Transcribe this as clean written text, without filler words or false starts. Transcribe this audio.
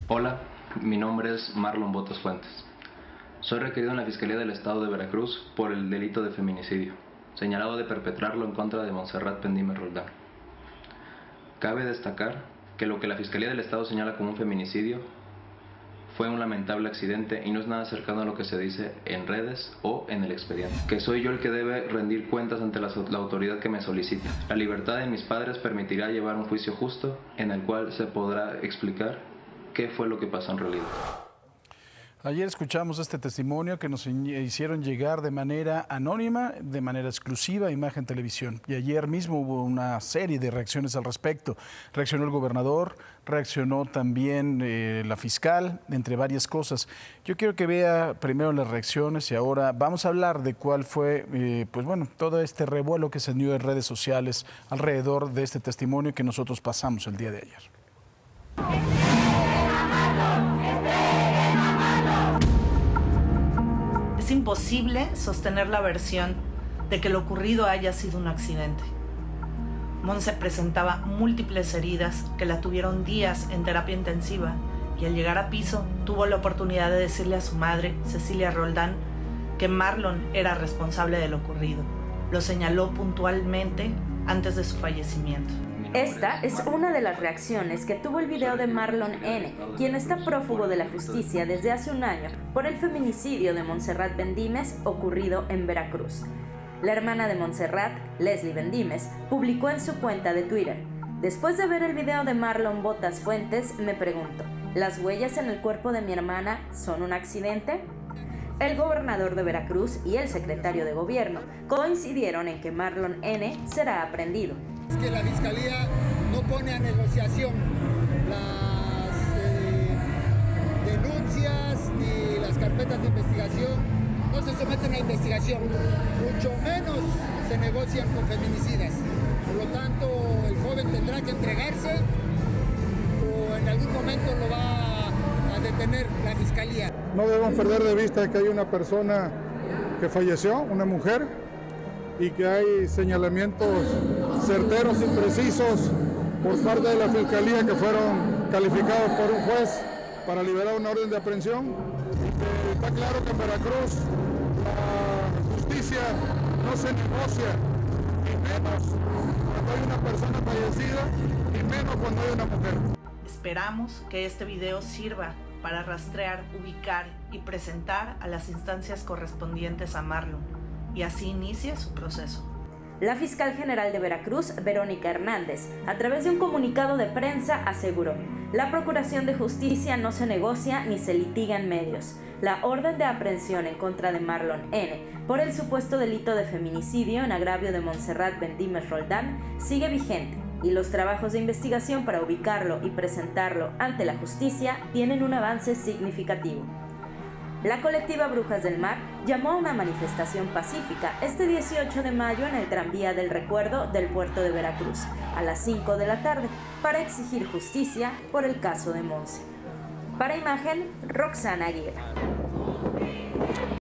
Hola, mi nombre es Marlon Botas Fuentes. Soy requerido en la Fiscalía del Estado de Veracruz por el delito de feminicidio, señalado de perpetrarlo en contra de Montserrat Pendímez Roldán. Cabe destacar que lo que la Fiscalía del Estado señala como un feminicidio fue un lamentable accidente y no es nada cercano a lo que se dice en redes o en el expediente. Que soy yo el que debe rendir cuentas ante la autoridad que me solicita. La libertad de mis padres permitirá llevar un juicio justo en el cual se podrá explicar qué fue lo que pasó en realidad. Ayer escuchamos este testimonio que nos hicieron llegar de manera anónima, de manera exclusiva a Imagen Televisión. Y ayer mismo hubo una serie de reacciones al respecto. Reaccionó el gobernador, reaccionó también la fiscal, entre varias cosas. Yo quiero que vea primero las reacciones y ahora vamos a hablar de cuál fue, todo este revuelo que se dio en redes sociales alrededor de este testimonio que nosotros pasamos el día de ayer. Es imposible sostener la versión de que lo ocurrido haya sido un accidente. Monse presentaba múltiples heridas que la tuvieron días en terapia intensiva y al llegar a piso tuvo la oportunidad de decirle a su madre, Cecilia Roldán, que Marlon era responsable de lo ocurrido. Lo señaló puntualmente antes de su fallecimiento. Esta es una de las reacciones que tuvo el video de Marlon N., quien está prófugo de la justicia desde hace un año por el feminicidio de Montserrat Pendímez ocurrido en Veracruz. La hermana de Montserrat, Leslie Pendímez, publicó en su cuenta de Twitter: después de ver el video de Marlon Botas Fuentes, me pregunto, ¿las huellas en el cuerpo de mi hermana son un accidente? El gobernador de Veracruz y el secretario de gobierno coincidieron en que Marlon N. será aprehendido. Es que la Fiscalía no pone a negociación las denuncias ni las carpetas de investigación, no se someten a investigación, mucho menos se negocian con feminicidas. Por lo tanto, el joven tendrá que entregarse o en algún momento lo va a detener la Fiscalía. No debemos perder de vista que hay una persona que falleció, una mujer, y que hay señalamientos certeros y precisos por parte de la Fiscalía que fueron calificados por un juez para liberar una orden de aprehensión. Está claro que en Veracruz la justicia no se negocia, ni menos cuando hay una persona fallecida, ni menos cuando hay una mujer. Esperamos que este video sirva para rastrear, ubicar y presentar a las instancias correspondientes a Marlon, y así inicie su proceso. La fiscal general de Veracruz, Verónica Hernández, a través de un comunicado de prensa aseguró: la Procuración de Justicia no se negocia ni se litiga en medios. La orden de aprehensión en contra de Marlon N. por el supuesto delito de feminicidio en agravio de Montserrat Pendímez Roldán sigue vigente y los trabajos de investigación para ubicarlo y presentarlo ante la justicia tienen un avance significativo. La colectiva Brujas del Mar llamó a una manifestación pacífica este 18 de mayo en el tranvía del recuerdo del puerto de Veracruz a las 5 de la tarde para exigir justicia por el caso de Monse. Para Imagen, Roxana Aguirre.